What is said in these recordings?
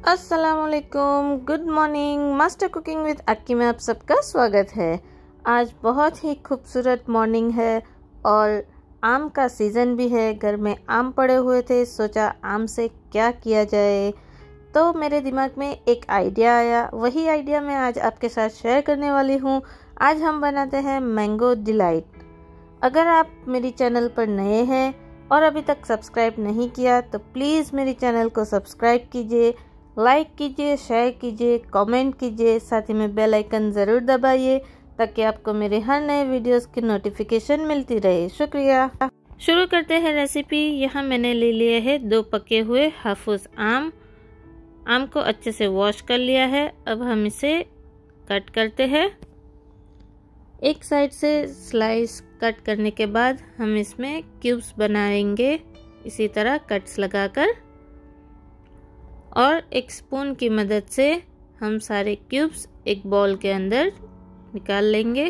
अस्सलामुअलैकुम, good morning. Master cooking with Akki में आप सबका स्वागत है। आज बहुत ही खूबसूरत मॉर्निंग है और आम का सीज़न भी है। घर में आम पड़े हुए थे, सोचा आम से क्या किया जाए, तो मेरे दिमाग में एक आइडिया आया। वही आइडिया मैं आज आपके साथ शेयर करने वाली हूँ। आज हम बनाते हैं मैंगो डिलाइट। अगर आप मेरी चैनल पर नए हैं और अभी तक सब्सक्राइब नहीं किया तो प्लीज़ मेरी चैनल को सब्सक्राइब कीजिए, लाइक कीजिए, शेयर कीजिए, कमेंट कीजिए, साथ ही में बेल आइकन ज़रूर दबाइए ताकि आपको मेरे हर नए वीडियोस की नोटिफिकेशन मिलती रहे। शुक्रिया। शुरू करते हैं रेसिपी। यहाँ मैंने ले लिए है 2 पके हुए हाफूस आम। आम को अच्छे से वॉश कर लिया है। अब हम इसे कट करते हैं। एक साइड से स्लाइस कट करने के बाद हम इसमें क्यूब्स बनाएंगे, इसी तरह कट्स लगाकर, और एक स्पून की मदद से हम सारे क्यूब्स एक बाउल के अंदर निकाल लेंगे।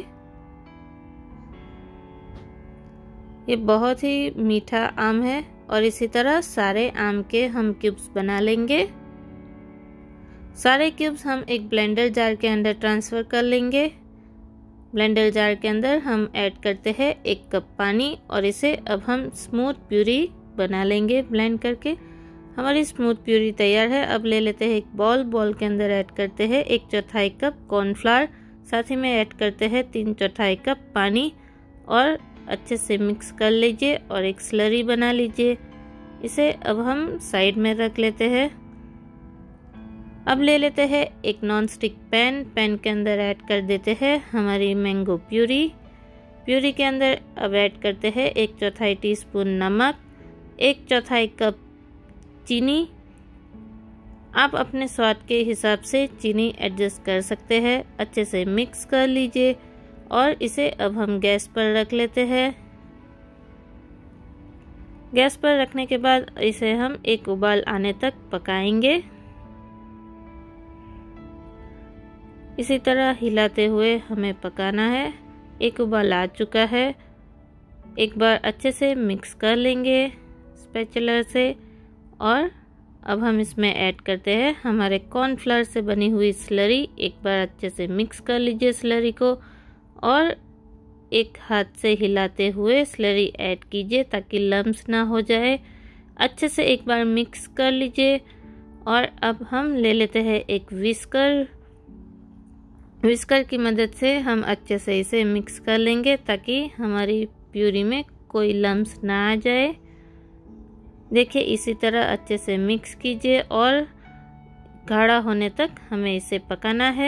ये बहुत ही मीठा आम है और इसी तरह सारे आम के हम क्यूब्स बना लेंगे। सारे क्यूब्स हम एक ब्लेंडर जार के अंदर ट्रांसफ़र कर लेंगे। ब्लेंडर जार के अंदर हम ऐड करते हैं 1 कप पानी और इसे अब हम स्मूथ प्यूरी बना लेंगे ब्लेंड करके। हमारी स्मूथ प्यूरी तैयार है। अब ले लेते हैं एक बॉल के अंदर ऐड करते हैं 1/4 कप कॉर्नफ्लावर, साथ ही में ऐड करते हैं 3/4 कप पानी और अच्छे से मिक्स कर लीजिए और एक स्लरी बना लीजिए। इसे अब हम साइड में रख लेते हैं। अब ले लेते हैं एक नॉन स्टिक पैन के अंदर ऐड कर देते हैं हमारी मैंगो प्यूरी के अंदर अब ऐड करते हैं 1/4 टीस्पून नमक, 1/4 कप चीनी। आप अपने स्वाद के हिसाब से चीनी एडजस्ट कर सकते हैं। अच्छे से मिक्स कर लीजिए और इसे अब हम गैस पर रख लेते हैं। गैस पर रखने के बाद इसे हम एक उबाल आने तक पकाएंगे। इसी तरह हिलाते हुए हमें पकाना है। एक उबाल आ चुका है। एक बार अच्छे से मिक्स कर लेंगे स्पैचुला से और अब हम इसमें ऐड करते हैं हमारे कॉर्नफ्लावर से बनी हुई स्लरी। एक बार अच्छे से मिक्स कर लीजिए स्लरी को और एक हाथ से हिलाते हुए स्लरी ऐड कीजिए ताकि लम्स ना हो जाए। अच्छे से एक बार मिक्स कर लीजिए और अब हम ले लेते हैं एक विस्कर की मदद से हम अच्छे से इसे मिक्स कर लेंगे ताकि हमारी प्यूरी में कोई लम्स ना आ जाए। देखिए, इसी तरह अच्छे से मिक्स कीजिए और गाढ़ा होने तक हमें इसे पकाना है।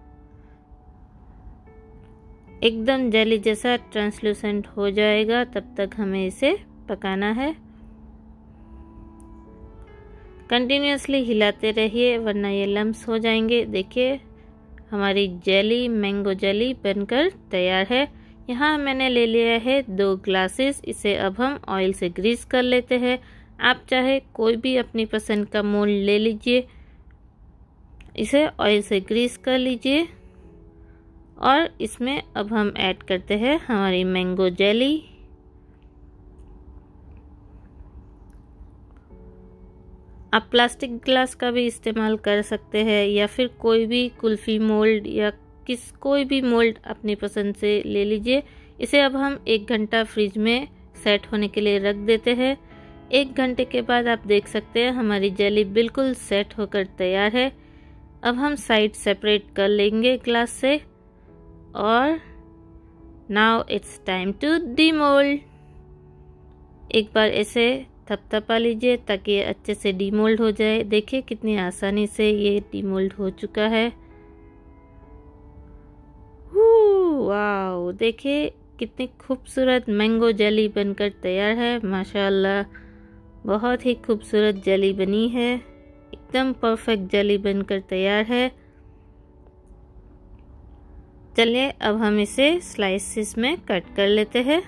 एकदम जेली जैसा ट्रांसलूसेंट हो जाएगा तब तक हमें इसे पकाना है। कंटिन्यूअसली हिलाते रहिए वरना ये लम्स हो जाएंगे। देखिए, हमारी जेली मैंगो जेली बनकर तैयार है। यहाँ मैंने ले लिया है 2 ग्लासेस। इसे अब हम ऑयल से ग्रीस कर लेते हैं। आप चाहे कोई भी अपनी पसंद का मोल्ड ले लीजिए। इसे ऑयल से ग्रीस कर लीजिए और इसमें अब हम ऐड करते हैं हमारी मैंगो जेली। आप प्लास्टिक ग्लास का भी इस्तेमाल कर सकते हैं या फिर कोई भी कुल्फ़ी मोल्ड या कोई भी मोल्ड अपनी पसंद से ले लीजिए। इसे अब हम 1 घंटा फ्रिज में सेट होने के लिए रख देते हैं। 1 घंटे के बाद आप देख सकते हैं हमारी जेली बिल्कुल सेट होकर तैयार है। अब हम साइड सेपरेट कर लेंगे ग्लास से और now it's time to demould. एक बार ऐसे थपथपा लीजिए ताकि ये अच्छे से डीमोल्ड हो जाए। देखिए कितनी आसानी से ये डीमोल्ड हो चुका है। वाओ, देखिए कितनी खूबसूरत मैंगो जेली बनकर तैयार है। माशाल्लाह, बहुत ही खूबसूरत जेली बनी है। एकदम परफेक्ट जेली बनकर तैयार है। चलिए अब हम इसे स्लाइसेस में कट कर लेते हैं।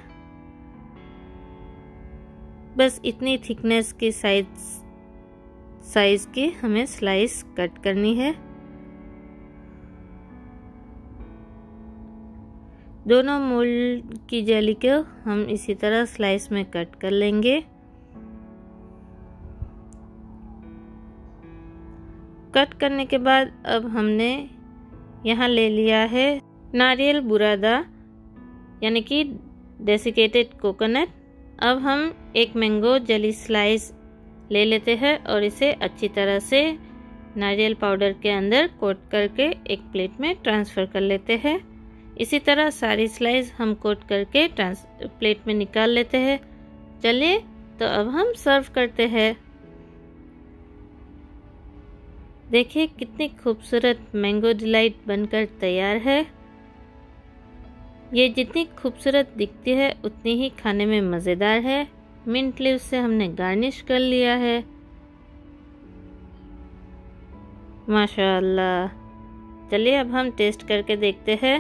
बस इतनी थिकनेस की साइज की हमें स्लाइस कट करनी है। दोनों मोल्ड की जेली को हम इसी तरह स्लाइस में कट कर लेंगे। कट करने के बाद अब हमने यहाँ ले लिया है नारियल बुरादा यानी कि डेसिकेटेड कोकोनट। अब हम एक मैंगो जेली स्लाइस ले लेते हैं और इसे अच्छी तरह से नारियल पाउडर के अंदर कोट करके एक प्लेट में ट्रांसफ़र कर लेते हैं। इसी तरह सारी स्लाइस हम कोट करके प्लेट में निकाल लेते हैं। चलिए तो अब हम सर्व करते हैं। देखिए कितनी खूबसूरत मैंगो डिलाइट बनकर तैयार है। ये जितनी खूबसूरत दिखती है उतनी ही खाने में मज़ेदार है। मिंट लीव्स से हमने गार्निश कर लिया है। माशाअल्लाह। चलिए अब हम टेस्ट करके देखते हैं।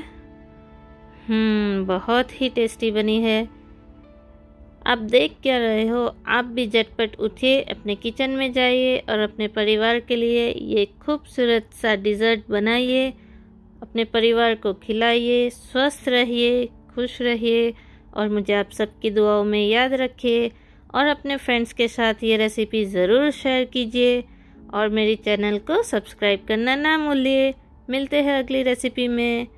बहुत ही टेस्टी बनी है। आप देख क्या रहे हो, आप भी झटपट उठिए, अपने किचन में जाइए और अपने परिवार के लिए ये खूबसूरत सा डिज़र्ट बनाइए। अपने परिवार को खिलाइए, स्वस्थ रहिए, खुश रहिए और मुझे आप सबकी दुआओं में याद रखिए और अपने फ्रेंड्स के साथ ये रेसिपी ज़रूर शेयर कीजिए और मेरी चैनल को सब्सक्राइब करना ना भूलिए। मिलते हैं अगली रेसिपी में।